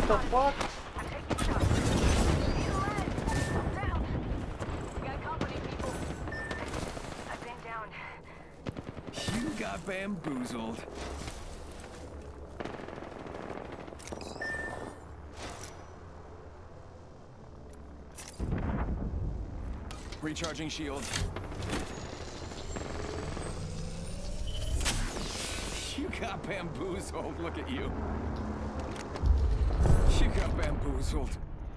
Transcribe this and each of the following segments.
the fuck? You got bamboozled. Recharging shield. You got bamboozled. Look at you. You got bamboozled.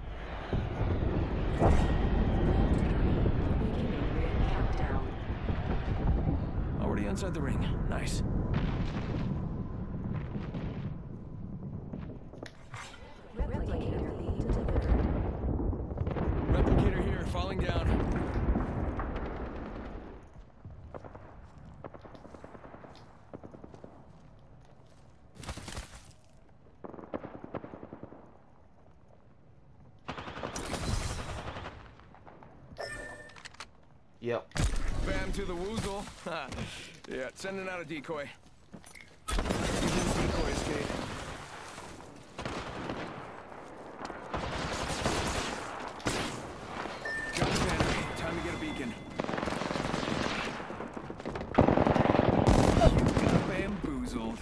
Already inside the ring. Nice. Replicator here, falling down. Yep. Bam to the woozle. Yeah, sending out a decoy. Decoy escape. Got the banner. Time to get a beacon. You got bamboozled.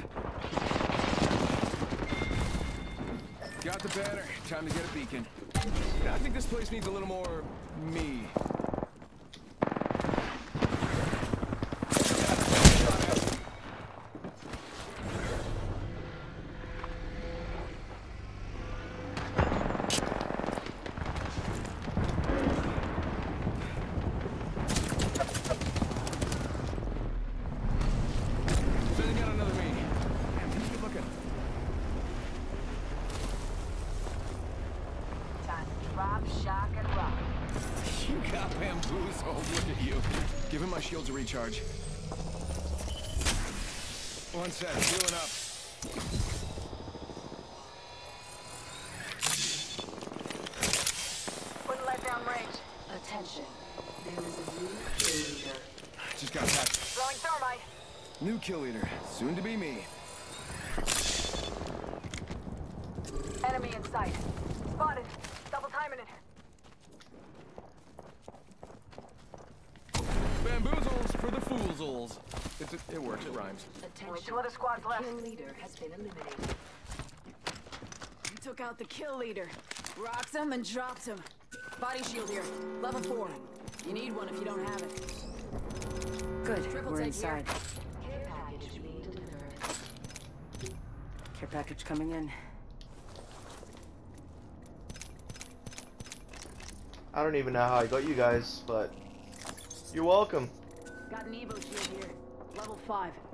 Got the banner. Time to get a beacon. I think this place needs a little more me. You got bamboozled. Look at you. Give him my shield to recharge. One sec. Healing up. Wouldn't let down range. Attention. There is a new kill leader. Just got patched. Throwing thermite. New kill leader. Soon to be me. Enemy in sight. Spotted. Double timing it. Bamboozles for the foolsels. It works. It rhymes. Only 2 other squads left. Kill leader has been eliminated. You took out the kill leader. Rocked him and dropped him. Body shield here. Level 4. You need one if you don't have it. Good. Triple We're take inside. Care package being delivered. Care package coming in. I don't even know how I got you guys, but you're welcome. Got an Evo shield here. Level 5.